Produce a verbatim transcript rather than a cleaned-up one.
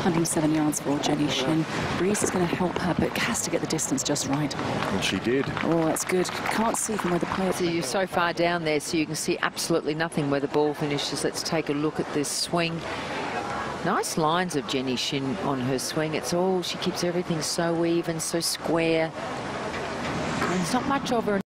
hundred seven yards for Jenny Shin. Breeze is going to help her, but has to get the distance just right. And she did. Oh, that's good. Can't see from where the player. So you're so far down there, so you can see absolutely nothing where the ball finishes. Let's take a look at this swing. Nice lines of Jenny Shin on her swing. It's all, she keeps everything so even, so square. And there's not much of her.